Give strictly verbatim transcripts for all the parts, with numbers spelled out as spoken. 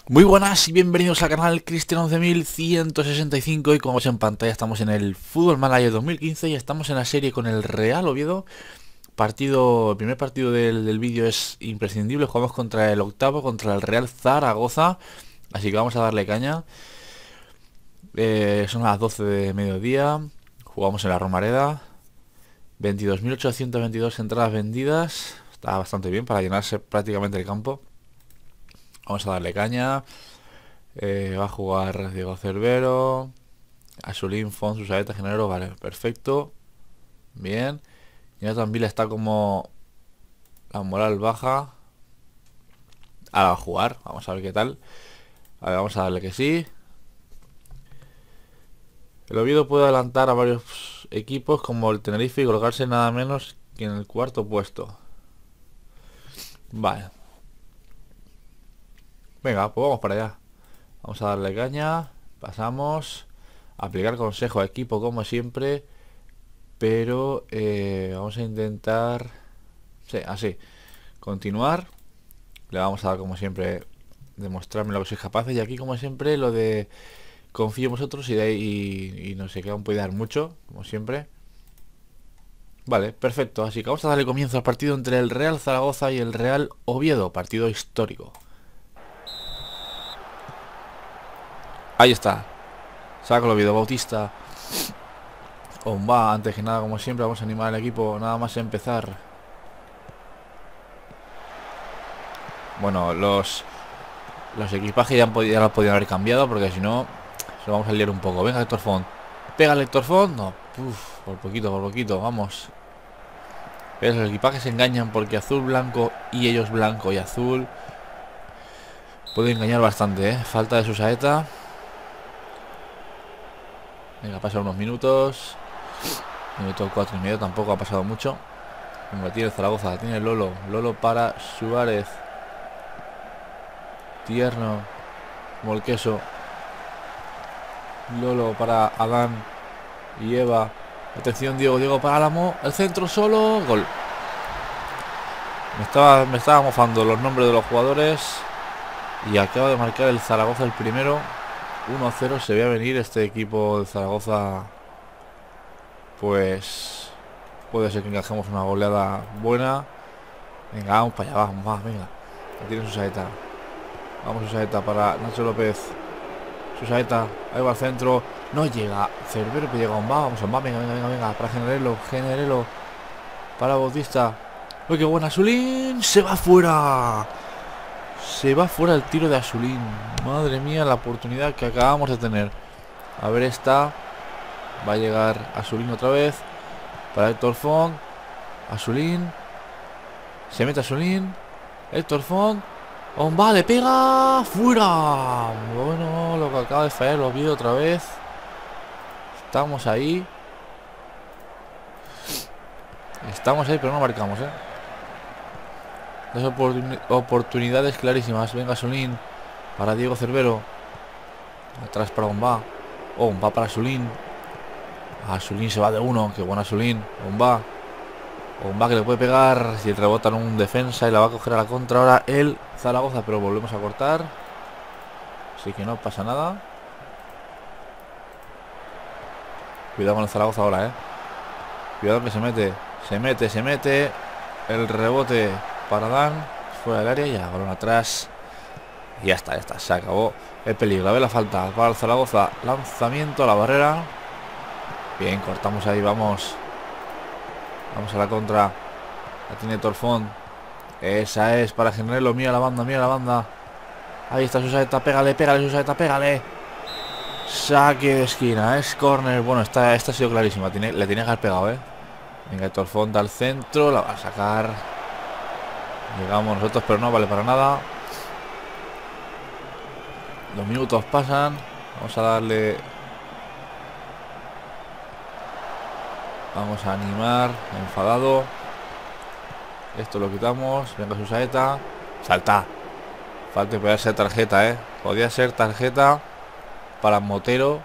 Muy buenas y bienvenidos al canal Cristian once mil ciento sesenta y cinco. Y como veis en pantalla estamos en el Fútbol Manager dos mil quince y estamos en la serie con el Real Oviedo. Partido, el primer partido del, del vídeo es imprescindible. Jugamos contra el octavo, contra el Real Zaragoza. Así que vamos a darle caña. eh, Son las doce de mediodía. Jugamos en la Romareda. veintidós mil ochocientas veintidós entradas vendidas. Está bastante bien para llenarse prácticamente el campo. Vamos a darle caña. Eh, va a jugar Diego Cervero, Azulín, Font, Susaeta, Genero. Vale, perfecto. Bien. Jonathan Vila está como la moral baja. Ahora va a jugar. Vamos a ver qué tal. A ver, vamos a darle que sí. El Oviedo puede adelantar a varios equipos como el Tenerife y colocarse nada menos que en el cuarto puesto. Vale. Venga, pues vamos para allá. Vamos a darle caña. Pasamos. Aplicar consejo a equipo como siempre. Pero eh, vamos a intentar... Sí, así. Continuar. Le vamos a dar como siempre demostrarme lo que sois capaces. Y aquí como siempre lo de confío en vosotros y, de ahí, y, y no sé qué, aún puede dar mucho, como siempre. Vale, perfecto. Así que vamos a darle comienzo al partido entre el Real Zaragoza y el Real Oviedo. Partido histórico. Ahí está. Saca el Oviedo, Bautista. Va, antes que nada, como siempre, vamos a animar al equipo. Nada más empezar. Bueno, los Los equipajes ya, han podido, ya los podían haber cambiado, porque si no se lo vamos a liar un poco. Venga, Héctor Font. Pega el Héctor Font. No, uf, por poquito, por poquito, vamos. Pero los equipajes se engañan porque azul, blanco y ellos blanco y azul. Puede engañar bastante, ¿eh? Falta de Susaeta. Venga, pasa unos minutos. Minuto cuatro y medio, tampoco ha pasado mucho. Venga, tiene Zaragoza, tiene Lolo. Lolo para Suárez. Tierno. Como el queso. Lolo para Adán y Eva. Atención, Diego, Diego para Álamo. El centro solo. Gol. Me estaba, me estaba mofando los nombres de los jugadores. Y acaba de marcar el Zaragoza el primero. uno a cero. Se ve a venir este equipo de Zaragoza. Pues puede ser que encajemos una goleada buena. Venga, vamos para allá, vamos, vamos, venga. Ahí tiene Susaeta. Vamos Susaeta para Nacho López. Susaeta, ahí va al centro. No llega. Cervero que llega a un va. Vamos a un va, venga, venga, venga, venga. Para Generelo, Generelo. Para Bautista. Uy, qué buena. Azulín. Se va fuera. Se va fuera el tiro de Azulín. Madre mía, la oportunidad que acabamos de tener. A ver esta. Va a llegar Azulín otra vez. Para Héctor Font. Azulín. Se mete Azulín. Héctor Font. ¡Omba! ¡Le pega! ¡Fuera! Bueno, lo que acaba de fallar lo vi otra vez. Estamos ahí. Estamos ahí, pero no marcamos, ¿eh? Dos oportun oportunidades clarísimas. Venga, Azulín. Para Diego Cervero. Atrás para Omba. Omba para Azulín. Azulín se va de uno. Qué buena Azulín. Omba. Omba que le puede pegar. Si rebota en un defensa y la va a coger a la contra ahora el Zaragoza, pero volvemos a cortar. Así que no pasa nada. Cuidado con el Zaragoza ahora, eh. Cuidado que se mete. Se mete, se mete. El rebote para Dan. Fuera del área, ya balón atrás. Y ya está, ya está. Se acabó el peligro. A ver la falta para el Zaragoza. Lanzamiento a la barrera. Bien, cortamos ahí, vamos. Vamos a la contra. La tiene Torfón. Esa es para Generelo. Mira la banda, mira la banda. Ahí está Susaeta. Pégale, pégale, Susaeta, pégale. Saque de esquina. Es córner. Bueno, esta, esta ha sido clarísima. Tiene, le tiene que haber pegado, eh. Venga, Torfón da al centro. La va a sacar. Llegamos nosotros, pero no vale para nada. Los minutos pasan. Vamos a darle. Vamos a animar. Enfadado. Esto lo quitamos. Venga, Susaeta. Salta. Falta, podría ser tarjeta, eh. Podría ser tarjeta para Motero.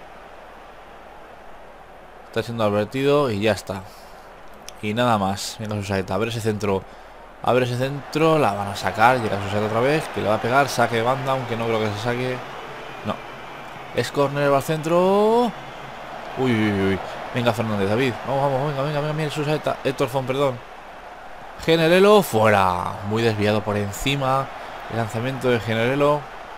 Está siendo advertido y ya está. Y nada más. Venga, Susaeta. A ver ese centro. A ver ese centro, la van a sacar. Llega a Susaeta otra vez, que le va a pegar. Saque de banda, aunque no creo que se saque. No. Es córner, va al centro. Uy, uy, uy. Venga Fernández, David. Vamos, vamos, venga, venga, venga, mira Susaeta. Héctor Fon, perdón. Generelo, fuera. Muy desviado por encima. El lanzamiento de Generelo.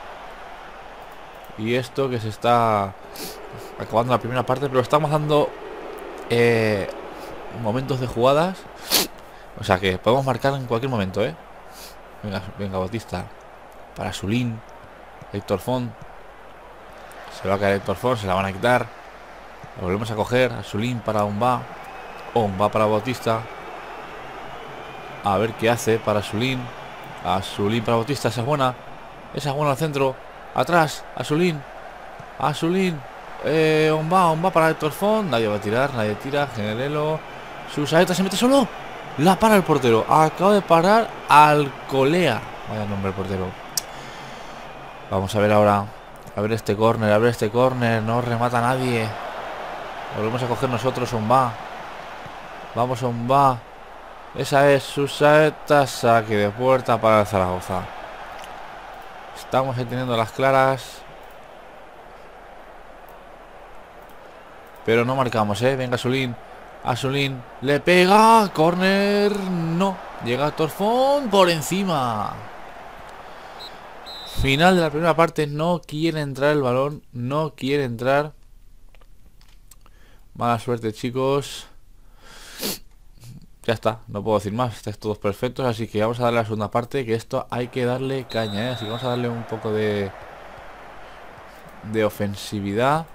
Y esto que se está acabando la primera parte, pero estamos dando eh, momentos de jugadas. O sea que podemos marcar en cualquier momento, ¿eh? Venga, venga, Bautista. Para Sulín. Héctor Font. Se va a caer Héctor Font, se la van a quitar. Lo volvemos a coger. A Sulín para Umba. Umba para Bautista. A ver qué hace para Sulín. A Sulín para Bautista, esa es buena. Esa es buena al centro. Atrás, a Sulín. A Sulín. Eh, Umba, Umba para Héctor Font. Nadie va a tirar, nadie tira. Generelo. Susaeta se mete solo. La para el portero. Acaba de parar Alcolea. Vaya nombre el portero. Vamos a ver ahora. A ver este córner, a ver este córner. No remata nadie. Volvemos a coger nosotros Umba. Vamos a Umba. Esa es Susaeta. Saque de puerta para el Zaragoza. Estamos teniendo las claras. Pero no marcamos, eh. Venga Sulín. A Sulín. Le pega. Corner. No. Llega Torfón por encima. Final de la primera parte. No quiere entrar el balón. No quiere entrar. Mala suerte, chicos. Ya está. No puedo decir más. Estáis todos perfectos. Así que vamos a darle a la segunda parte. Que esto hay que darle caña, ¿eh? Así que vamos a darle un poco de... De ofensividad.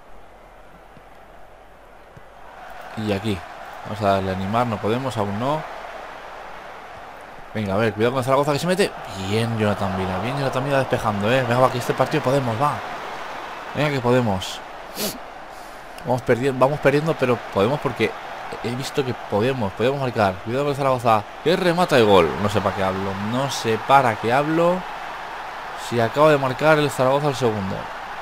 Y aquí. Vamos a darle a animar. No podemos. Aún no. Venga, a ver. Cuidado con Zaragoza que se mete. Bien, Jonathan Vila. Bien, Jonathan Vila despejando, ¿eh? Venga, va, que este partido podemos. Va. Venga, que podemos. Vamos perdiendo, vamos perdiendo, pero podemos porque he visto que podemos, podemos marcar. Cuidado con Zaragoza, que remata el gol. No sé para qué hablo, no sé para qué hablo. Si acaba de marcar el Zaragoza el segundo.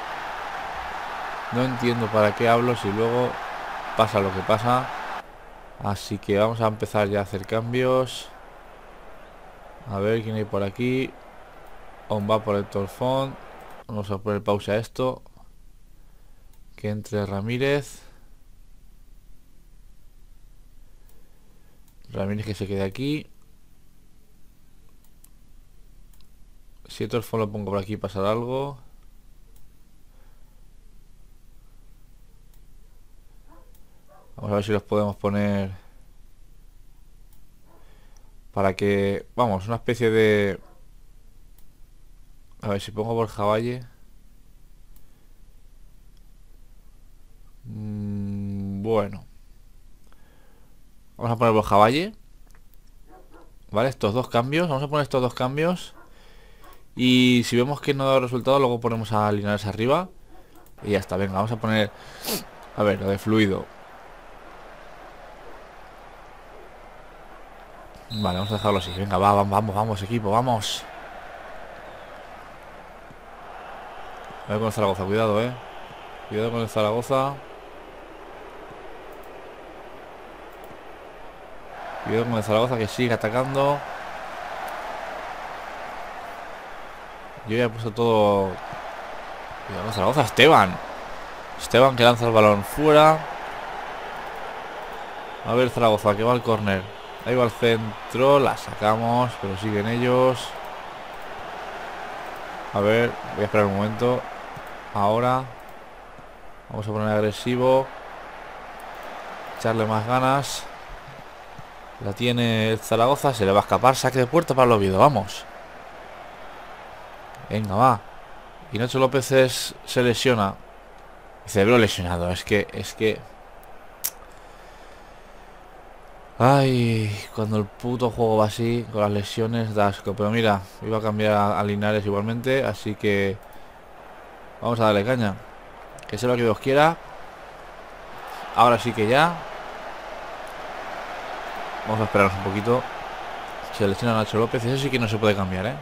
No entiendo para qué hablo si luego pasa lo que pasa. Así que vamos a empezar ya a hacer cambios. A ver quién hay por aquí. On va por el Torfón. Vamos a poner pausa a esto. Que entre Ramírez. Ramírez que se quede aquí. Si el Torfón lo pongo por aquí, pasará algo. Vamos a ver si los podemos poner para que... Vamos, una especie de... A ver si pongo Borja Valle. Mm, bueno. Vamos a poner Borja Valle. Vale, estos dos cambios. Vamos a poner estos dos cambios. Y si vemos que no da resultado, luego ponemos a Linares arriba. Y ya está, venga, vamos a poner... A ver, lo de fluido. Vale, vamos a dejarlo así. Venga, va, vamos, vamos, vamos, equipo, vamos. A ver con el Zaragoza, cuidado, eh. Cuidado con el Zaragoza. Cuidado con el Zaragoza que sigue atacando. Yo ya he puesto todo. Cuidado con Zaragoza, Esteban. Esteban que lanza el balón fuera. A ver Zaragoza que va al córner. Ahí va al centro, la sacamos, pero siguen ellos. A ver, voy a esperar un momento. Ahora vamos a poner agresivo. Echarle más ganas. La tiene el Zaragoza, se le va a escapar. Saque de puerta para el Oviedo, vamos. Venga, va. Y Nacho López es, se lesiona. Cerebro lesionado, es que, es que... Ay, cuando el puto juego va así, con las lesiones, da asco. Pero mira, iba a cambiar a, a Linares igualmente, así que... Vamos a darle caña. Que sea lo que Dios quiera. Ahora sí que ya. Vamos a esperarnos un poquito. Se lesiona Nacho López, eso sí que no se puede cambiar, ¿eh?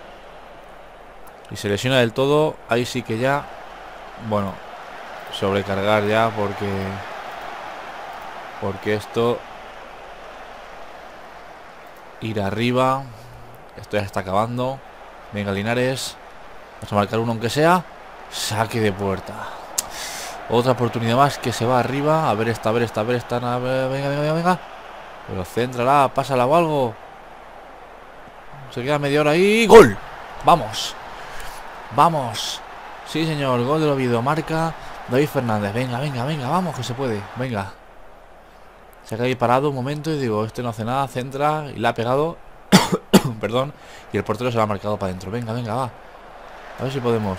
Y se lesiona del todo, ahí sí que ya... Bueno, sobrecargar ya porque... Porque esto... ir arriba. Esto ya está acabando. Venga, Linares. Vamos a marcar uno aunque sea. Saque de puerta. Otra oportunidad más que se va arriba. A ver esta, a ver esta, a ver esta. A ver, venga, venga, venga. Pero céntrala, pásala o algo. Se queda media hora ahí. ¡Gol! ¡Vamos! ¡Vamos! Sí, señor. Gol del Oviedo. Marca David Fernández. Venga, venga, venga. Vamos, que se puede. Venga. Se ha quedado ahí parado un momento y digo, este no hace nada. Centra y la ha pegado. Perdón. Y el portero se lo ha marcado para adentro. Venga, venga, va. A ver si podemos.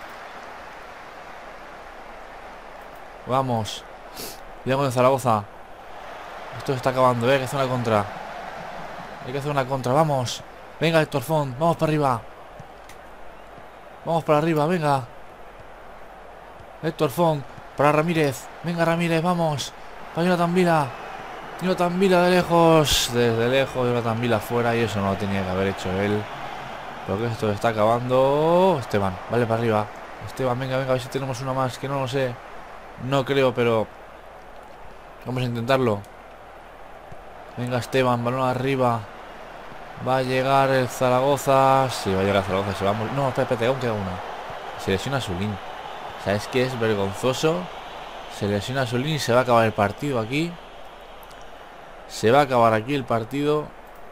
Vamos. Ya con el Zaragoza. Esto se está acabando, ¿eh? Hay que hacer una contra. Hay que hacer una contra, vamos. Venga, Héctor Font, vamos para arriba. Vamos para arriba, venga. Héctor Font, para Ramírez. Venga, Ramírez, vamos. Para Jonathan Vila. Jonathan Vila de lejos. Desde lejos, Jonathan Vila fuera. Y eso no lo tenía que haber hecho él. Porque esto se está acabando. Esteban, vale, para arriba. Esteban, venga, venga, a ver si tenemos una más. Que no lo sé. No creo, pero vamos a intentarlo. Venga, Esteban, balón arriba. Va a llegar el Zaragoza. Sí, va a llegar Zaragoza. Se va a morir. No, espérate, espérate, aún queda una. Se lesiona a Sulín. O sea, es que es vergonzoso. Se lesiona a Sulín y se va a acabar el partido aquí. Se va a acabar aquí el partido.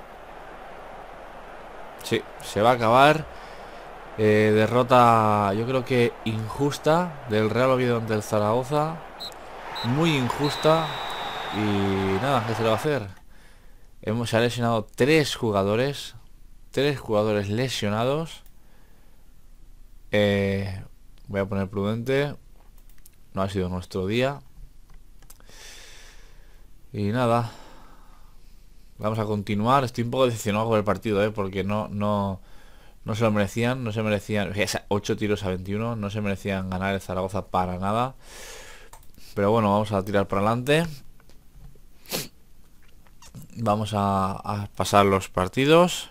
Sí, se va a acabar. Eh, derrota, yo creo que injusta del Real Oviedo ante el Zaragoza. Muy injusta. Y nada, ¿qué se le va a hacer? Hemos lesionado tres jugadores. Tres jugadores lesionados. eh, Voy a poner prudente. No ha sido nuestro día. Y nada, vamos a continuar. Estoy un poco decepcionado con el partido, ¿eh? Porque no, no, no se lo merecían. No se merecían, ocho tiros a veintiuno. No se merecían ganar el Zaragoza para nada. Pero bueno, vamos a tirar para adelante. Vamos a, a pasar los partidos.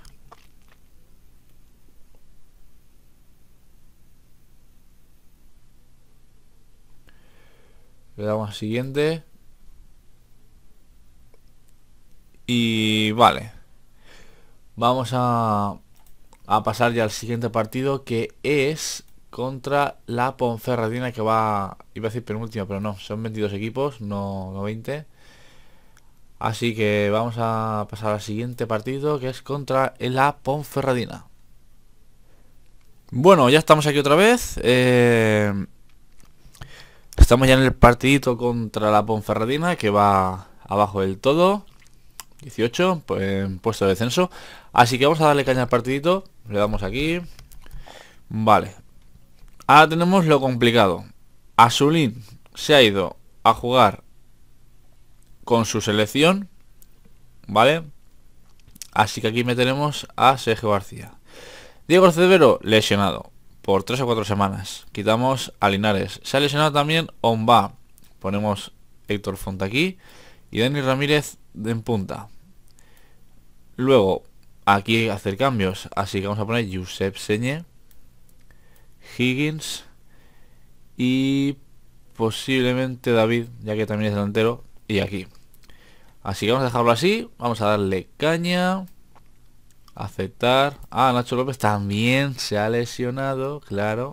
Le damos a siguiente. Y vale. Vamos a, a pasar ya al siguiente partido, que es contra la Ponferradina, que va... Iba a decir penúltima, pero no. Son veintidós equipos, no, no veinte. Así que vamos a pasar al siguiente partido, que es contra la Ponferradina. Bueno, ya estamos aquí otra vez. Eh, estamos ya en el partidito contra la Ponferradina, que va abajo del todo. dieciocho, pues en puesto de descenso. Así que vamos a darle caña al partidito. Le damos aquí. Vale. Ahora tenemos lo complicado. Asulín se ha ido a jugar con su selección, ¿vale? Así que aquí meteremos a Sergio García. Diego Cervero, lesionado por tres o cuatro semanas. Quitamos a Linares. Se ha lesionado también Omba. Ponemos Héctor Font aquí. Y Dani Ramírez en punta. Luego, aquí hacer cambios. Así que vamos a poner Josep Señé, Higgins y posiblemente David, ya que también es delantero. Y aquí. Así que vamos a dejarlo así. Vamos a darle caña. Aceptar. Ah, Nacho López también se ha lesionado, claro.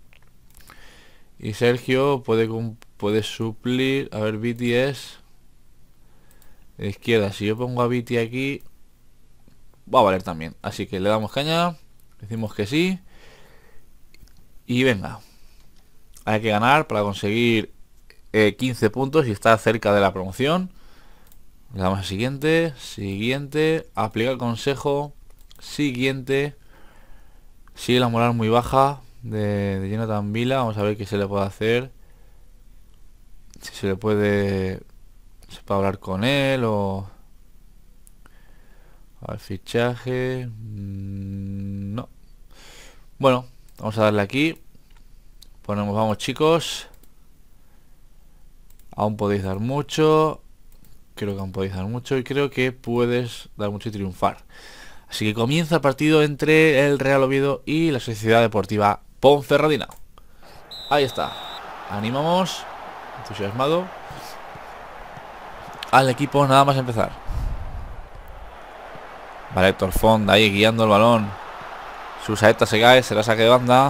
Y Sergio puede, puede suplir. A ver, B T S de izquierda. Si yo pongo a B T aquí, va a valer también. Así que le damos caña. Decimos que sí. Y venga. Hay que ganar para conseguir eh, quince puntos y estar cerca de la promoción. Le damos al siguiente. Siguiente. Aplicar consejo. Siguiente. Sigue la moral muy baja de, de Jonathan Vila. Vamos a ver qué se le puede hacer. Si se le puede... Se puede hablar con él o... Al fichaje... No. Bueno, vamos a darle aquí. Ponemos, vamos chicos. Aún podéis dar mucho. Creo que aún podéis dar mucho. Y creo que puedes dar mucho y triunfar. Así que comienza el partido entre el Real Oviedo y la Sociedad Deportiva Ponferradina. Ahí está. Animamos. Entusiasmado al equipo nada más empezar. Vale, Héctor Font ahí guiando el balón. Su saeta se cae, se la saque de banda.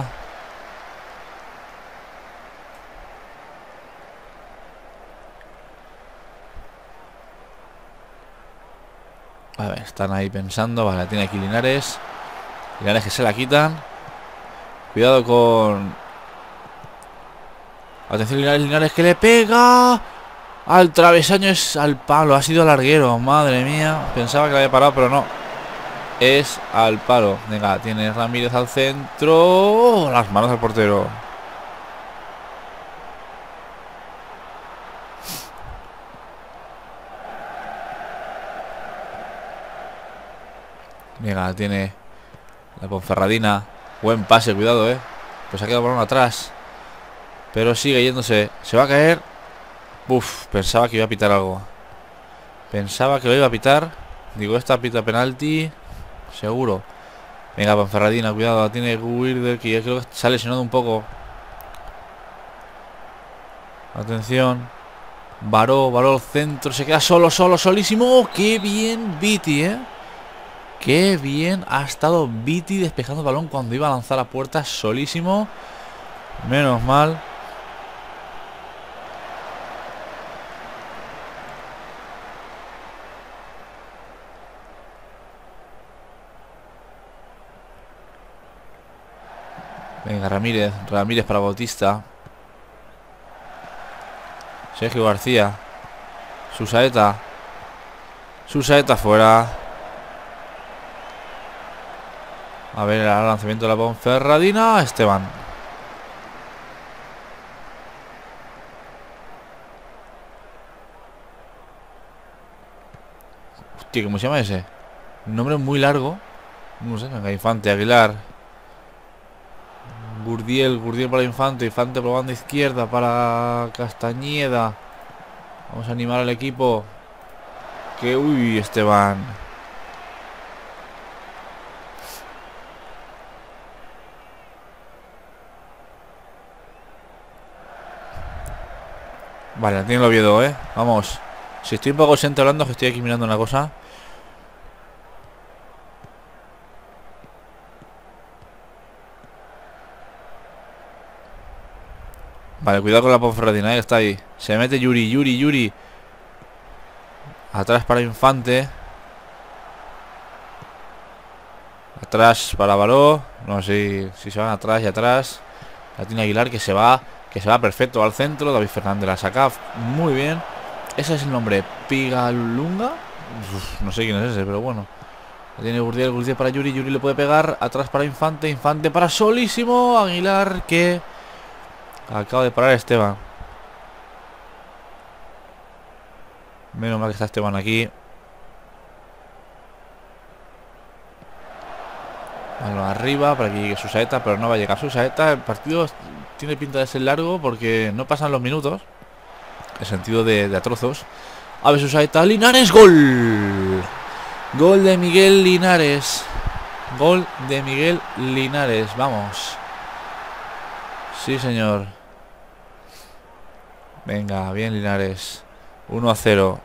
A ver, están ahí pensando. Vale, tiene aquí Linares. Linares que se la quitan. Cuidado con... Atención Linares, Linares que le pega. Al travesaño, es al palo. Ha sido larguero, madre mía. Pensaba que la había parado, pero no. Es al palo. Venga, tiene Ramírez al centro. Oh, las manos al portero. Venga, tiene la Ponferradina. Buen pase, cuidado, eh. Pues ha quedado el balón atrás. Pero sigue yéndose. Se va a caer. Uf, pensaba que iba a pitar algo. Pensaba que lo iba a pitar. Digo, esta pita penalti. Seguro. Venga, Ponferradina, cuidado. Tiene Guirder, que creo que se ha lesionado un poco. Atención. Baró, Baró al centro. Se queda solo, solo, solísimo. Qué bien Viti, eh. Qué bien ha estado Viti despejando el balón cuando iba a lanzar a puerta, solísimo. Menos mal. Venga, Ramírez. Ramírez para Bautista. Sergio García. Susaeta. Susaeta fuera. A ver el lanzamiento de la Ponferradina. Esteban. Hostia, ¿cómo se llama ese? Un nombre muy largo. No sé, venga, Infante, Aguilar. Gurdiel, Gurdiel para Infante. Infante por banda izquierda para Castañeda. Vamos a animar al equipo. Que, uy, Esteban. Vale, tiene el Oviedo, eh. Vamos. Si estoy un poco ausente hablando, que estoy aquí mirando una cosa. Vale, cuidado con la Ponferradina, eh, está ahí. Se mete Yuri, Yuri, Yuri. Atrás para Infante. Atrás para Baró. No sé si, si se van atrás y atrás. La tiene Aguilar que se va. Que se va perfecto al centro. David Fernández la saca muy bien. Ese es el nombre. Pigalunga. Uf, no sé quién es ese, pero bueno. La tiene Gurdiel, Gurdiel para Yuri. Yuri le puede pegar. Atrás para Infante. Infante para Solísimo. Aguilar que acaba de parar Esteban. Menos mal que está Esteban aquí. Bueno, arriba para que llegue Susaeta, pero no va a llegar Susaeta. El partido tiene pinta de ser largo porque no pasan los minutos. En sentido de, de a trozos. A ver, Susaeta, Linares, gol. Gol de Miguel Linares. Gol de Miguel Linares, vamos. Sí, señor. Venga, bien Linares. uno a cero.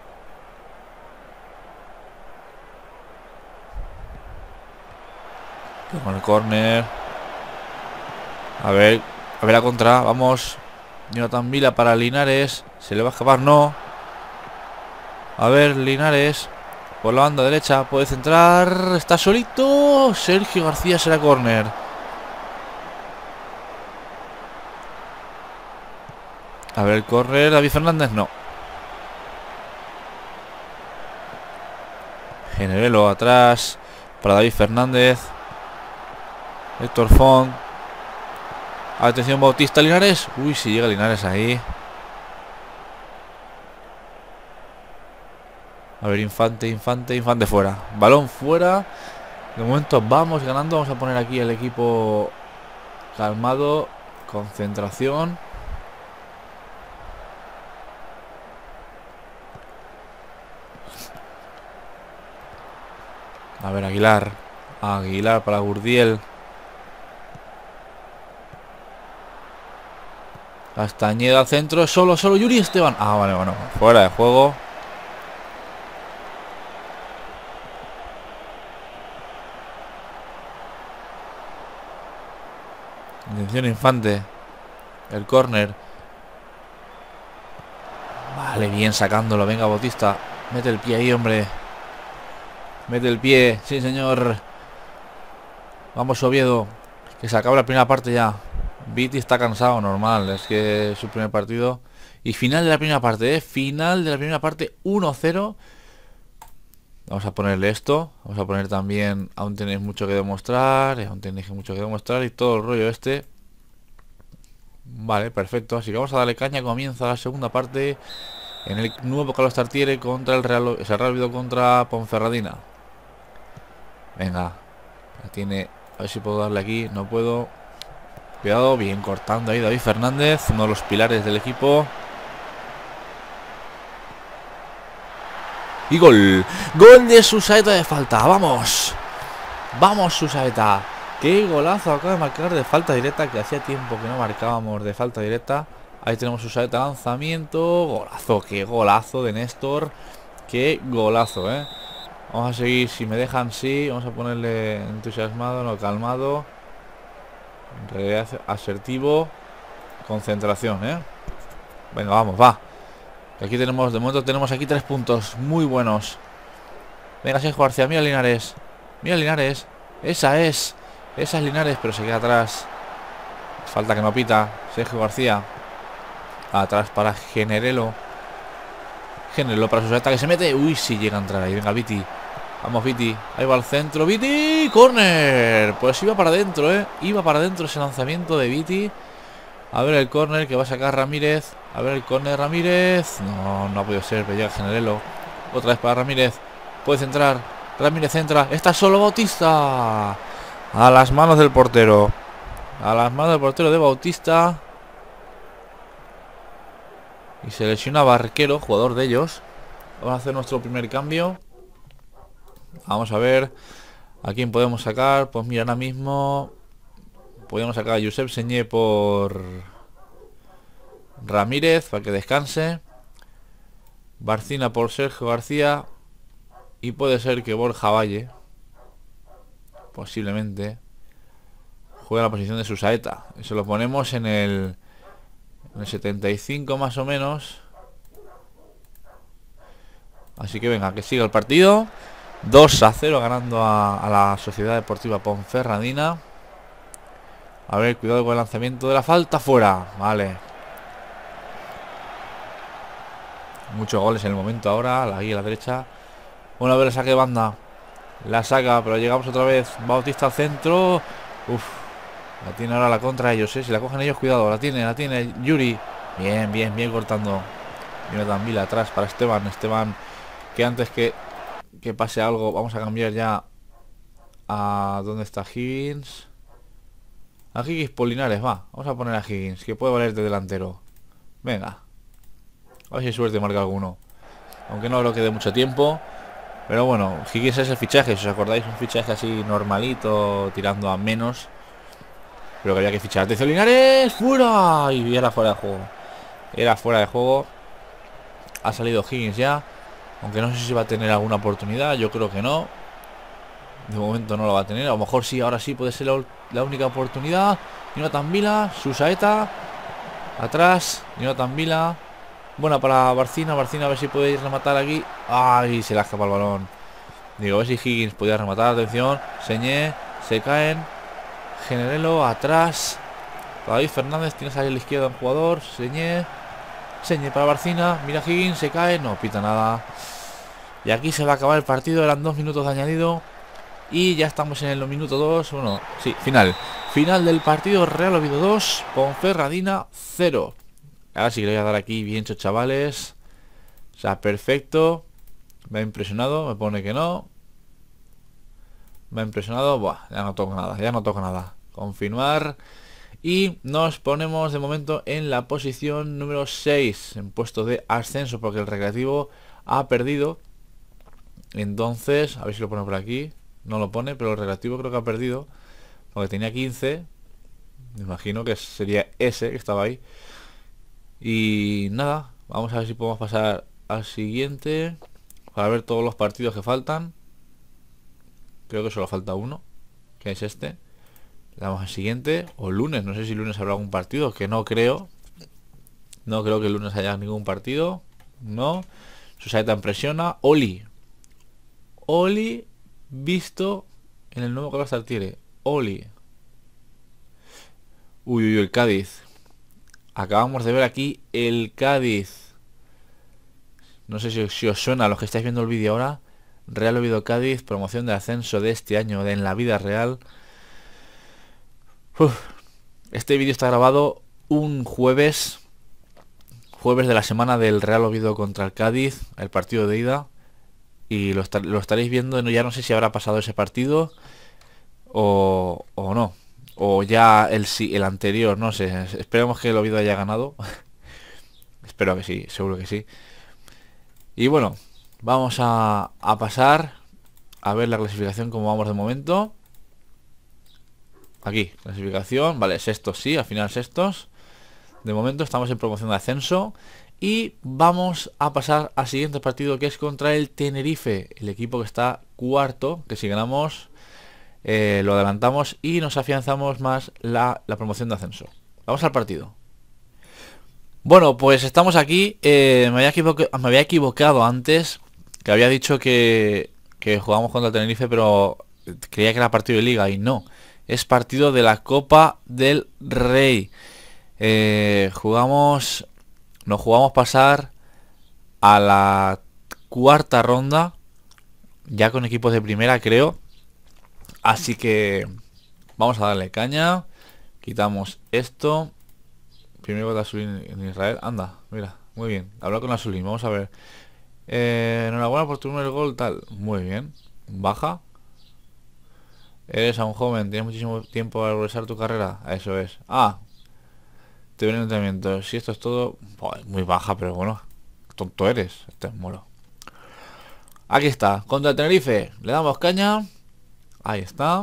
Con el córner. A ver, a ver la contra, vamos. Jonathan Vila para Linares. Se le va a escapar, no. A ver, Linares. Por la banda derecha, puede centrar. Está solito. Sergio García será córner. A ver el córner, David Fernández, no. Generelo atrás para David Fernández. Héctor Font. Atención, Bautista, Linares. Uy, si llega Linares ahí. A ver, Infante, Infante, Infante fuera. Balón fuera. De momento vamos ganando. Vamos a poner aquí el equipo calmado. Concentración. A ver, Aguilar. Aguilar para Gurdiel. Castañeda al centro. Solo, solo Yuri Esteban. Ah, vale, bueno. Fuera de juego. Atención, Infante. El córner. Vale, bien sacándolo. Venga, Bautista. Mete el pie ahí, hombre. Mete el pie. Sí, señor. Vamos, Oviedo. Que se acaba la primera parte ya. Viti está cansado, normal. Es que es su primer partido. Y final de la primera parte, ¿eh? Final de la primera parte, uno cero. Vamos a ponerle esto. Vamos a poner también aún tenéis mucho que demostrar. Aún tenéis mucho que demostrar y todo el rollo este. Vale, perfecto. Así que vamos a darle caña. Comienza la segunda parte en el nuevo Carlos Tartiere contra el Real, el Real Oviedo contra Ponferradina. Venga. La tiene. A ver si puedo darle aquí. No puedo. Cuidado, bien cortando ahí David Fernández, uno de los pilares del equipo. Y gol. Gol de Susaeta de falta. Vamos. Vamos, Susaeta. Qué golazo acaba de marcar de falta directa, que hacía tiempo que no marcábamos de falta directa. Ahí tenemos Susaeta, lanzamiento. Golazo, qué golazo de Néstor. Qué golazo, eh. Vamos a seguir, si me dejan, sí. Vamos a ponerle entusiasmado, no, calmado. Asertivo. Concentración, eh. Venga, vamos, va. Aquí tenemos, de momento tenemos aquí tres puntos muy buenos. Venga, Sergio García, mira Linares. Mira Linares. Esa es. Esa es Linares, pero se queda atrás. Falta que no pita. Sergio García. Atrás para Generelo. Generelo para Susaeta que se mete. Uy, si llega a entrar ahí. Venga, Viti. Vamos, Viti. Ahí va al centro. Viti. Corner. Pues iba para adentro, eh. Iba para adentro ese lanzamiento de Viti. A ver el córner que va a sacar Ramírez. A ver el córner Ramírez. No, no ha podido ser, pero llega Generelo. Otra vez para Ramírez. Puede centrar. Ramírez entra. Está solo Bautista. A las manos del portero. A las manos del portero de Bautista. Y se lesiona Barquero, jugador de ellos. Vamos a hacer nuestro primer cambio. Vamos a ver a quién podemos sacar. Pues mira, ahora mismo podemos sacar a Josep Señé por Ramírez para que descanse. Barcina por Sergio García. Y puede ser que Borja Valle posiblemente juegue la posición de Susaeta. Y se lo ponemos en el, en el setenta y cinco más o menos. Así que venga, que siga el partido. Dos a cero ganando a, a la Sociedad Deportiva Ponferradina. A ver, cuidado con el lanzamiento de la falta. Fuera, vale. Muchos goles en el momento ahora. Ahí a la derecha. Bueno, a ver el saque de banda. La saca, pero llegamos otra vez. Bautista al centro. Uf. La tiene ahora la contra ellos, ¿eh? Si la cogen ellos, cuidado. La tiene, la tiene Yuri. Bien, bien, bien cortando. Jonathan Vila atrás para Esteban. Esteban, que antes que, que pase algo, vamos a cambiar ya a... ¿Dónde está Higgins? A Higgins Polinares, va. Vamos a poner a Higgins, que puede valer de delantero. Venga. A ver si hay suerte marca alguno. Aunque no creo que dé mucho tiempo. Pero bueno, Higgins es el fichaje, si os acordáis, un fichaje así normalito, tirando a menos. Pero que había que fichar. ¡Atención, Linares! ¡Fuera! Y era fuera de juego. Era fuera de juego. Ha salido Higgins ya. Aunque no sé si va a tener alguna oportunidad. Yo creo que no. De momento no lo va a tener. A lo mejor sí, ahora sí puede ser la, la única oportunidad. Jonathan Vila, Susaeta. Atrás, Jonathan Vila. Buena para Barcina. Barcina a ver si puede rematar aquí. Ay, se le ha escapado el balón. Digo, a ver si Higgins podía rematar. Atención, Señé. Se caen. Generelo atrás. David Fernández. Tienes ahí a la izquierda un jugador. Señé. Señé para Barcina. Mira Higgins. Se cae. No pita nada. Y aquí se va a acabar el partido. Eran dos minutos de añadido. Y ya estamos en el minuto dos. Bueno, sí, final. Final del partido. Real Oviedo dos. Ponferradina cero. Ahora sí que le voy a dar aquí bien hecho, chavales. O sea, perfecto. Me ha impresionado. Me pone que no. Me ha impresionado. Buah, ya no toco nada. Ya no toco nada. Confirmar. Y nos ponemos de momento en la posición número seis. En puesto de ascenso. Porque el Recreativo ha perdido. Entonces, a ver si lo pone por aquí. No lo pone, pero el Recreativo creo que ha perdido. Porque tenía quince. Me imagino que sería ese que estaba ahí. Y nada, vamos a ver si podemos pasar al siguiente para ver todos los partidos que faltan. Creo que solo falta uno, que es este. Le damos al siguiente. O lunes, no sé si lunes habrá algún partido, que no creo. No creo que el lunes haya ningún partido. No. Susaeta impresiona. Oli. Oli visto en el nuevo Carlos Tartiere. Oli. Uy, uy, el Cádiz. Acabamos de ver aquí el Cádiz. No sé si, si os suena a los que estáis viendo el vídeo ahora. Real Oviedo Cádiz, promoción de ascenso de este año de en la vida real. Uf. Este vídeo está grabado un jueves. Jueves de la semana del Real Oviedo contra el Cádiz, el partido de ida. Y lo, estar, lo estaréis viendo, ya no sé si habrá pasado ese partido o, o no. O ya el, el anterior, no sé. Esperemos que el Oviedo haya ganado. Espero que sí, seguro que sí. Y bueno, vamos a, a pasar a ver la clasificación como vamos de momento. Aquí, clasificación, vale, sextos sí, al final sextos. De momento estamos en promoción de ascenso. Y vamos a pasar al siguiente partido, que es contra el Tenerife, el equipo que está cuarto, que si ganamos eh, lo adelantamos y nos afianzamos más la, la promoción de ascenso. Vamos al partido. Bueno, pues estamos aquí. eh, me, había me había equivocado antes, que había dicho que, que jugamos contra el Tenerife, pero creía que era partido de liga y no. Es partido de la Copa del Rey. Eh, jugamos... Nos jugamos pasar a la cuarta ronda, ya con equipos de primera, creo. Así que vamos a darle caña. Quitamos esto. Primero gol de Azulín en Israel. Anda, mira, muy bien. Hablar con Azulín, vamos a ver. Eh, enhorabuena por tu primer gol, tal. Muy bien. Baja. Eres aún joven, tienes muchísimo tiempo para progresar tu carrera. Eso es. Ah, te viene el entrenamiento. Si esto es todo, pues, muy baja, pero bueno, tonto eres. Este es moro. Aquí está, contra el Tenerife. Le damos caña. Ahí está.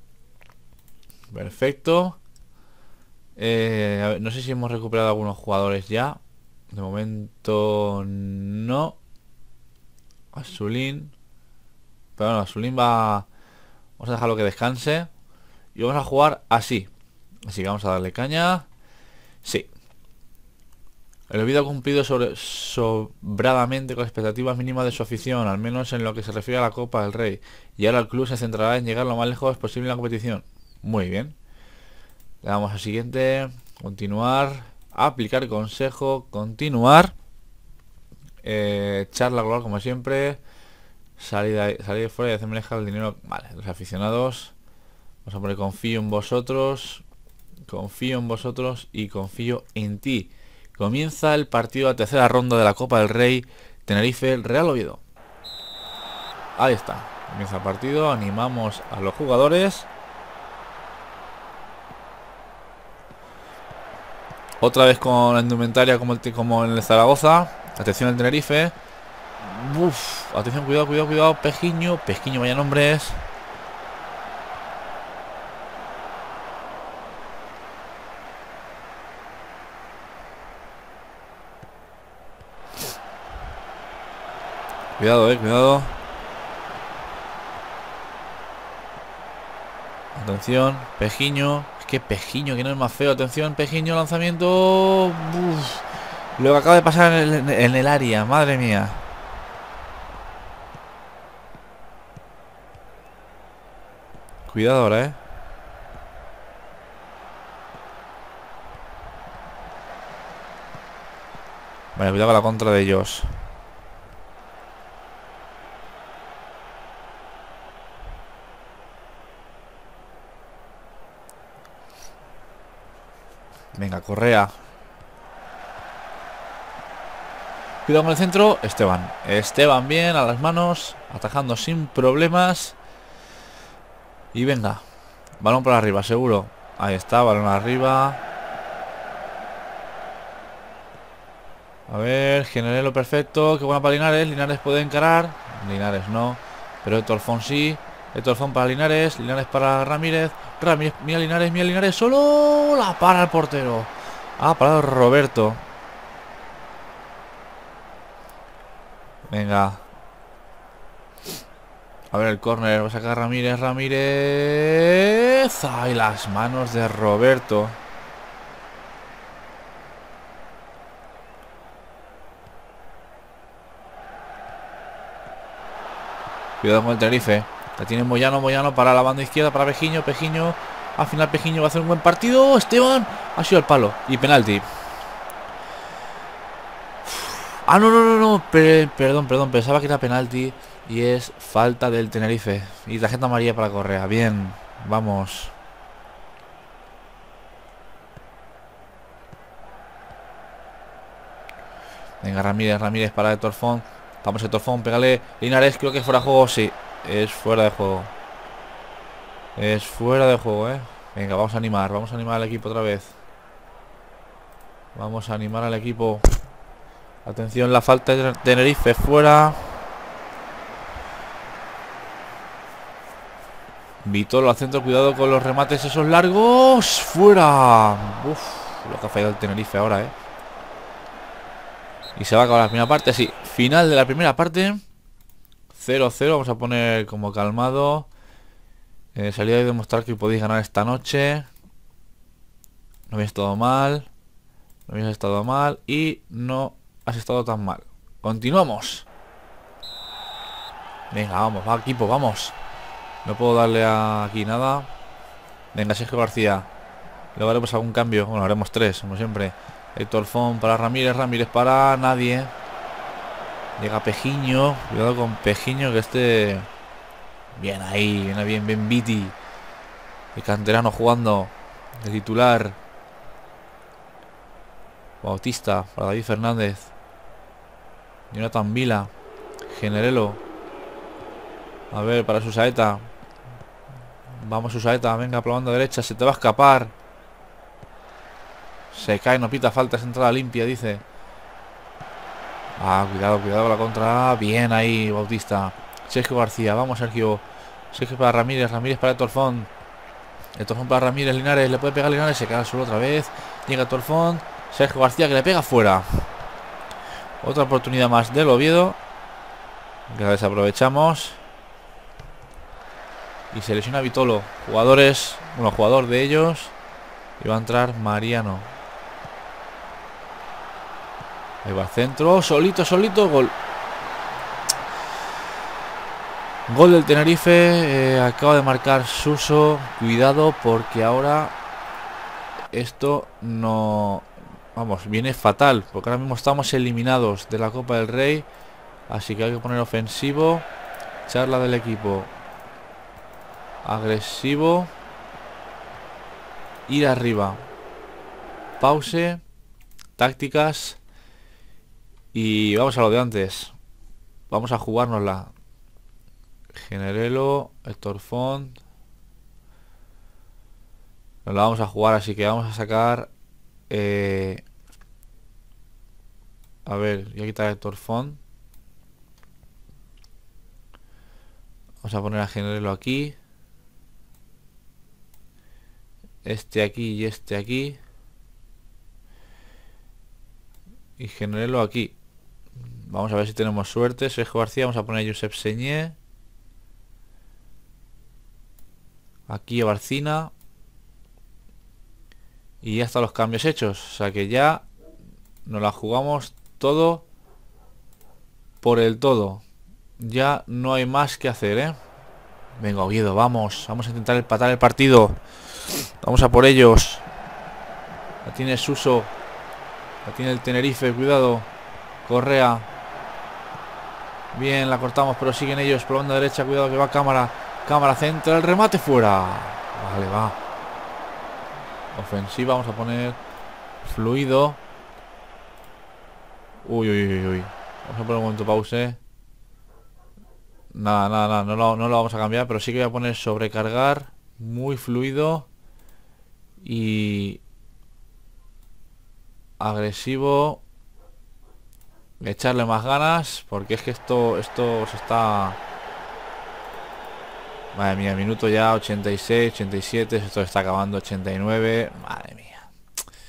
Perfecto. Eh, a ver, no sé si hemos recuperado algunos jugadores ya. De momento no. Azulín. Pero bueno, Azulín va... Vamos a dejarlo que descanse. Y vamos a jugar así. Así que vamos a darle caña. Sí. El Oviedo ha cumplido sobre, sobradamente con las expectativas mínimas de su afición, al menos en lo que se refiere a la Copa del Rey. Y ahora el club se centrará en llegar lo más lejos posible en la competición. Muy bien. Le damos al siguiente. Continuar. Aplicar consejo. Continuar. Eh, charla global como siempre. Salir de, salir de fuera y hacer manejar el dinero. Vale, los aficionados. Vamos a poner confío en vosotros. Confío en vosotros y confío en ti. Comienza el partido de la tercera ronda de la Copa del Rey. Tenerife, Real Oviedo. Ahí está. Comienza el partido. Animamos a los jugadores. Otra vez con la indumentaria como, el, como en el Zaragoza. Atención al Tenerife. Uf, atención, cuidado, cuidado, cuidado. Pejiño, Pejiño, vaya nombres. Cuidado, eh, cuidado. Atención, Pejiño. Es que Pejiño, que no es más feo. Atención, Pejiño, lanzamiento. Uf. Lo que acaba de pasar en el, en el área, madre mía. Cuidado ahora, eh. Vale, cuidado con la contra de ellos. Venga, Correa. Cuidado con el centro. Esteban. Esteban bien, a las manos. Atajando sin problemas. Y venga. Balón por arriba, seguro. Ahí está, balón arriba. A ver, Generelo perfecto. Qué buena para Linares. Linares puede encarar. Linares no. Pero Héctor Fon sí. Héctor Fon para Linares. Linares para Ramírez. Ramírez, mira Linares, mira Linares. Solo la para el portero. Ha parado Roberto. Venga. A ver el córner, va a sacar Ramírez, Ramírez. Ay, las manos de Roberto. Cuidado con el Tenerife. La tiene Moyano, Moyano para la banda izquierda, para Pejiño, Pejiño. Al final Pejiño va a hacer un buen partido. Esteban ha sido el palo. Y penalti. Ah, no, no, no, no. Pe perdón, perdón. Pensaba que era penalti. Y es falta del Tenerife. Y tarjeta amarilla para Correa. Bien, vamos. Venga, Ramírez, Ramírez para Héctor Font. Vamos, Héctor Font, pégale. Linares, creo que es fuera de juego. Sí, es fuera de juego. Es fuera de juego, eh. Venga, vamos a animar. Vamos a animar al equipo otra vez. Vamos a animar al equipo. Atención, la falta de Tenerife fuera. Vitolo al centro, cuidado con los remates esos largos. Fuera. Uf, lo que ha fallado el Tenerife ahora, eh. Y se va a acabar la primera parte, así. Final de la primera parte. cero cero, vamos a poner como calmado. Eh, salida de demostrar que podéis ganar esta noche. No habéis estado mal. No habéis estado mal. Y no has estado tan mal. Continuamos. Venga, vamos, va equipo, vamos. No puedo darle a aquí nada. Venga, Sergio García. Luego haremos algún cambio. Bueno, haremos tres, como siempre. Héctor Font para Ramírez, Ramírez para nadie. Llega Pejiño. Cuidado con Pejiño, que este... Bien ahí, viene bien, bien Viti. El canterano jugando de titular. Bautista para David Fernández. Jonathan Vila. Generelo. A ver, para Susaeta. Vamos, Susaeta, venga, por la banda derecha. Se te va a escapar. Se cae, no pita falta, es entrada limpia, dice. Ah, cuidado, cuidado con la contra. Bien ahí, Bautista. Sergio García, vamos, Sergio. Sergio para Ramírez, Ramírez para Héctor Font. Héctor Font para Ramírez, Linares. Le puede pegar Linares, se cae al suelo otra vez. Llega Héctor Font. Sergio García que le pega fuera. Otra oportunidad más del Oviedo, que la desaprovechamos. Y se lesiona Vitolo. Jugadores, bueno, jugador de ellos. Y va a entrar Mariano. Ahí va al centro. Solito, solito. Gol. Gol del Tenerife. Eh, acaba de marcar Suso. Cuidado porque ahora esto no... Vamos, viene fatal. Porque ahora mismo estamos eliminados de la Copa del Rey. Así que hay que poner ofensivo. Charla del equipo. Agresivo. Ir arriba. Pause. Tácticas. Y vamos a lo de antes. Vamos a jugárnosla. Generelo. Héctor Font. Nos la vamos a jugar, así que vamos a sacar... Eh, a ver, voy a quitar a Héctor Font. Vamos a poner a Generelo aquí. Este aquí y este aquí. Y Generelo aquí. Vamos a ver si tenemos suerte. Sergio García, vamos a poner a Josep Señé. Aquí a Barcina. Y ya están los cambios hechos. O sea que ya nos la jugamos todo por el todo. Ya no hay más que hacer, ¿eh? Venga, Oviedo, vamos. Vamos a intentar empatar el partido. Vamos a por ellos. La tiene Suso. La tiene el Tenerife, cuidado. Correa. Bien, la cortamos, pero siguen ellos por la banda derecha. Cuidado que va cámara. Cámara centra, el remate fuera. Vale, va. Ofensiva, vamos a poner fluido. Uy, uy, uy, uy. Vamos a poner un momento pause. Nada, nada, nada, no lo, no lo vamos a cambiar, pero sí que voy a poner sobrecargar. Muy fluido. Y agresivo. Echarle más ganas, porque es que esto esto se está... Madre mía, minuto ya ochenta y seis, ochenta y siete. Esto se está acabando, ochenta y nueve. Madre mía,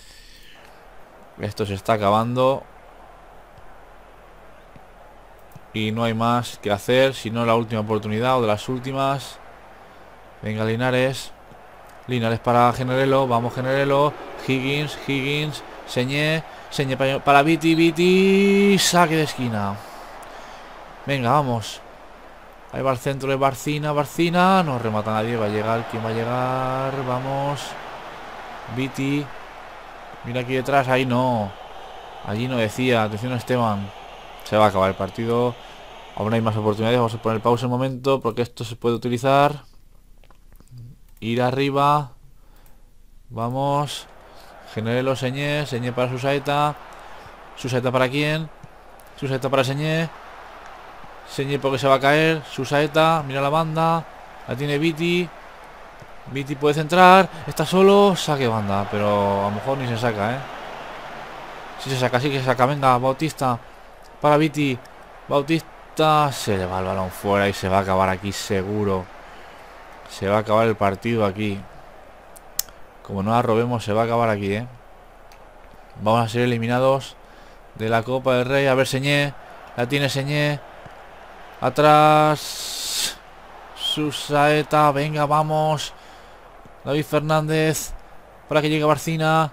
esto se está acabando. Y no hay más que hacer, sino la última oportunidad o de las últimas. Venga, Linares. Linares para Generelo. Vamos, Generelo. Higgins, Higgins. Señé. Señé para, para Viti, Viti. Saque de esquina. Venga, vamos. Ahí va el centro de Barcina, Barcina. No remata nadie, va a llegar. ¿Quién va a llegar? Vamos. Viti. Mira aquí detrás, ahí no. Allí no decía, atención Esteban. Se va a acabar el partido. Aún hay más oportunidades, vamos a poner pausa un momento porque esto se puede utilizar. Ir arriba. Vamos. Generelo, Señé. Señé para Susaeta. Susaeta para quién. Susaeta para Señé. Señé porque se va a caer. Susaeta, mira la banda. La tiene Viti. Viti puede centrar. Está solo. Saque banda. Pero a lo mejor ni se saca, ¿eh? Si se saca, sí que se saca. Venga, Bautista. Para Viti. Bautista. Se le va el balón fuera y se va a acabar aquí seguro. Se va a acabar el partido aquí. Como no la robemos, se va a acabar aquí, ¿eh? Vamos a ser eliminados de la Copa del Rey. A ver, Señé. La tiene Señé. Atrás. Susaeta. Venga, vamos. David Fernández. Para que llegue Barcina.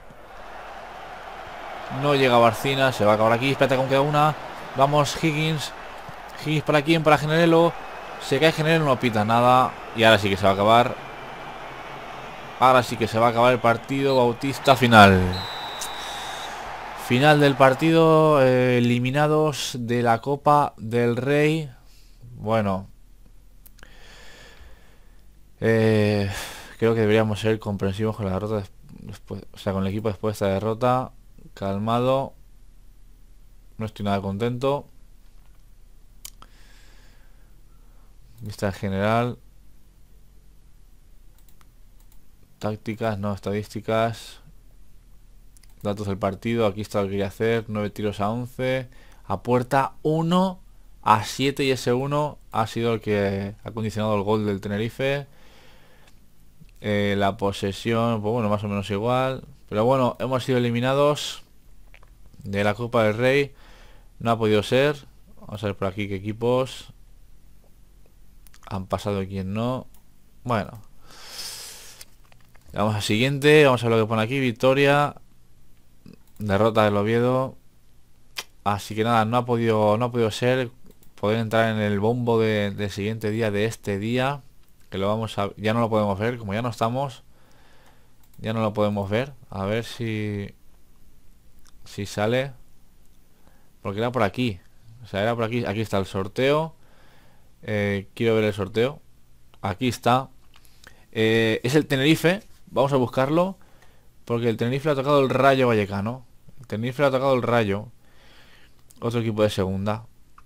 No llega Barcina. Se va a acabar aquí. Espérate, que aún queda una. Vamos, Higgins. Higgins para quién. Para Generelo. Se cae Generelo. No pita nada. Y ahora sí que se va a acabar. Ahora sí que se va a acabar el partido. Bautista, final. Final del partido. Eh, eliminados de la Copa del Rey. Bueno. Eh, creo que deberíamos ser comprensivos con la derrota. Después, o sea, con el equipo después de esta derrota. Calmado. No estoy nada contento. Lista general. Tácticas, no, estadísticas. Datos del partido. Aquí está lo que quería hacer. nueve tiros a once. A puerta uno a siete. Y ese uno ha sido el que ha condicionado el gol del Tenerife. Eh, la posesión, pues bueno, más o menos igual. Pero bueno, hemos sido eliminados de la Copa del Rey. No ha podido ser. Vamos a ver por aquí qué equipos han pasado y quién no. Bueno. Vamos al siguiente. Vamos a ver lo que pone aquí. Victoria. Derrota del Oviedo. Así que nada, no ha podido, no ha podido ser. Poder entrar en el bombo de, del siguiente día, de este día. Que lo vamos a... Ya no lo podemos ver. Como ya no estamos. Ya no lo podemos ver. A ver si... Si sale. Porque era por aquí. O sea, era por aquí. Aquí está el sorteo. Eh, quiero ver el sorteo. Aquí está. Eh, es el Tenerife. Vamos a buscarlo. Porque el Tenerife le ha tocado el Rayo Vallecano. El Tenerife le ha tocado el Rayo. Otro equipo de segunda.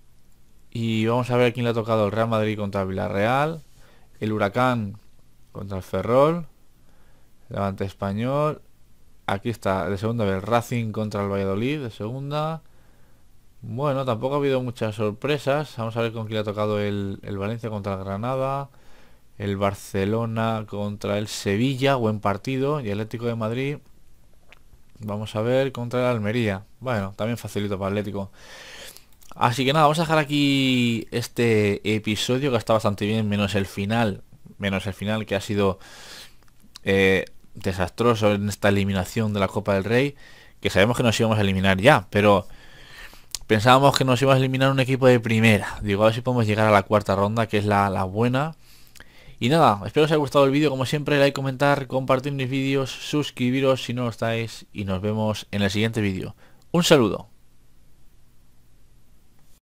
Y vamos a ver a quién le ha tocado el Real Madrid contra el Villarreal. El Huracán contra el Ferrol. Levante Español. Aquí está de segunda, el Racing contra el Valladolid de segunda. Bueno, tampoco ha habido muchas sorpresas. Vamos a ver con quién le ha tocado el, el Valencia contra el Granada. El Barcelona contra el Sevilla, buen partido. Y el Atlético de Madrid, vamos a ver, contra el Almería. Bueno, también facilito para el Atlético. Así que nada, vamos a dejar aquí este episodio que está bastante bien, menos el final. Menos el final que ha sido eh, desastroso en esta eliminación de la Copa del Rey. Que sabemos que nos íbamos a eliminar ya, pero pensábamos que nos íbamos a eliminar un equipo de primera. Digo, a ver si podemos llegar a la cuarta ronda, que es la, la buena. Y nada, espero que os haya gustado el vídeo. Como siempre, like, comentar, compartir mis vídeos, suscribiros si no lo estáis. Y nos vemos en el siguiente vídeo. Un saludo.